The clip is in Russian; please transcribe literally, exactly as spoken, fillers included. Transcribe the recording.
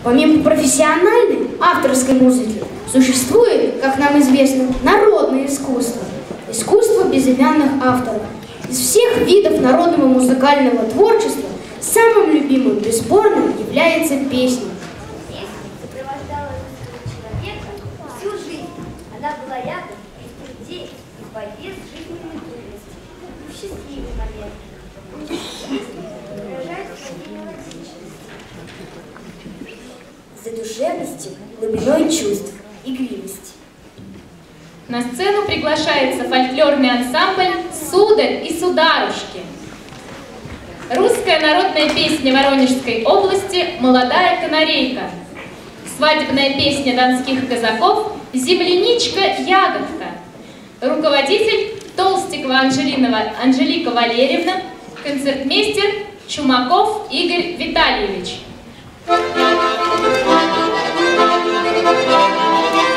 Помимо профессиональной авторской музыки, существует, как нам известно, народное искусство. Искусство безымянных авторов. Из всех видов народного музыкального творчества самым любимым, бесспорно, является песня. Песня сопровождала человека всю жизнь. Она была рядом и в труде, и в борьбе с жизненной трудностью, и в счастливый момент. Песня выражает своей мелодичностью, задушевностью, глубиной чувств, игривости. На сцену приглашается фольклорный ансамбль «Сударь и сударушки». Русская народная песня Воронежской области «Молодая канарейка». Свадебная песня донских казаков «Земляничка-ягодка». Руководитель Толстикова Анжелина, Анжелика Валерьевна, концертмейстер Чумаков Игорь Витальевич.